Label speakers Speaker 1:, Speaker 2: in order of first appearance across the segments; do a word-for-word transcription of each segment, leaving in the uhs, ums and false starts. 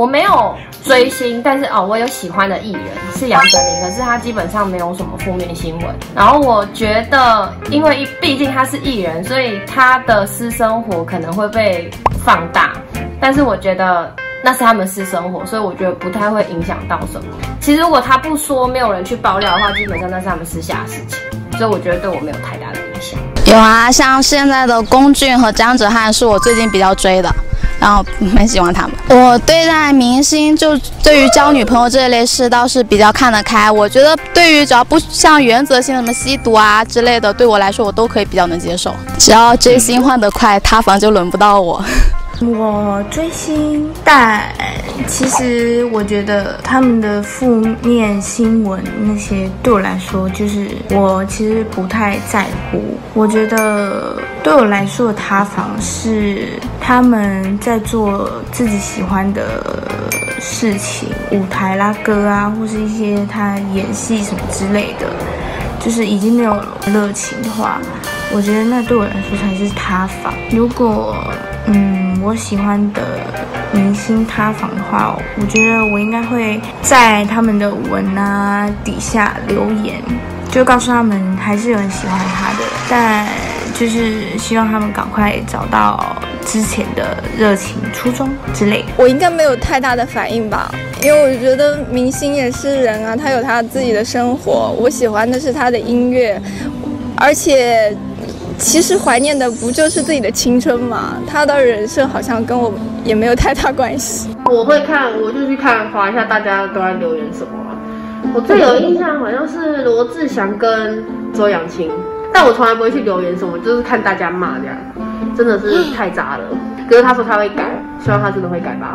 Speaker 1: 我没有追星，但是哦，我有喜欢的艺人是杨丞琳，可是他基本上没有什么负面新闻。然后我觉得，因为毕竟他是艺人，所以他的私生活可能会被放大，但是我觉得那是他们私生活，所以我觉得不太会影响到什么。其实如果他不说，没有人去爆料的话，基本上那是他们私下的事情，所以我觉得对我没有太大的影响。
Speaker 2: 有啊，像现在的龚俊和张哲瀚是我最近比较追的，然后蛮喜欢他们。我对待明星，就对于交女朋友这类事倒是比较看得开。我觉得对于只要不像原则性什么吸毒啊之类的，对我来说我都可以比较能接受。只要追星换得快，塌房就轮不到我。
Speaker 3: 我追星，但其实我觉得他们的负面新闻那些对我来说，就是我其实不太在乎。我觉得对我来说的塌房是他们在做自己喜欢的事情，舞台啦、歌啊，或是一些他演戏什么之类的，就是已经没有热情的话，我觉得那对我来说才是塌房。如果嗯，我喜欢的明星塌房的话，我觉得我应该会在他们的文啊底下留言，就告诉他们还是有人喜欢他的，但就是希望他们赶快找到之前的热情初衷之类的。
Speaker 4: 我应该没有太大的反应吧，因为我觉得明星也是人啊，他有他自己的生活，我喜欢的是他的音乐，而且其实怀念的不就是自己的青春嘛？他的人设好像跟我也没有太大关系。
Speaker 5: 我会看，我就去看滑一下大家都在留言什么。我最有印象好像是罗志祥跟周扬青，但我从来不会去留言什么，就是看大家骂这样，真的是太渣了。可是他说他会改，希望他真的会改吧。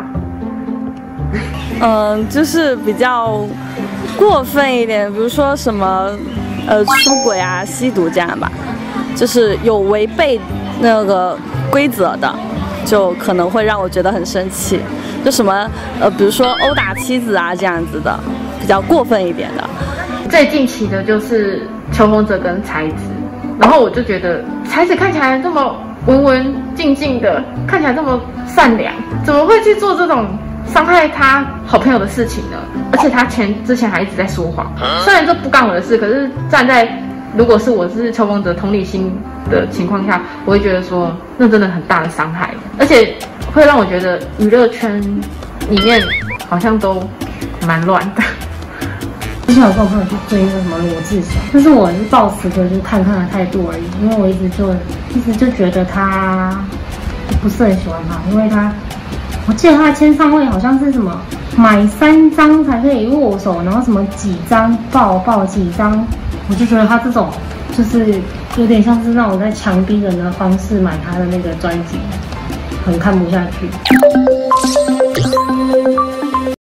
Speaker 6: 嗯，就是比较过分一点，比如说什么呃出轨啊、吸毒这样吧。就是有违背那个规则的，就可能会让我觉得很生气。就什么呃，比如说殴打妻子啊这样子的，比较过分一点的。
Speaker 5: 最近期的就是邱锋泽跟才子，然后我就觉得才子看起来这么文文静静的，看起来这么善良，怎么会去做这种伤害他好朋友的事情呢？而且他前之前还一直在说谎，虽然这不干我的事，可是站在如果是我是邱锋泽同理心的情况下，我会觉得说那真的很大的伤害，而且会让我觉得娱乐圈里面好像都蛮乱的。
Speaker 7: 之前有跟我朋友去追那个什么罗志祥，但是我是抱持着就是看看的态度而已，因为我一直就一直就觉得他不是很喜欢他，因为他我记得他的签唱会好像是什么买三张才可以握手，然后什么几张抱抱几张。我就觉得他这种就是有点像是那种在强逼人的方式买他的那个专辑，很看不下去。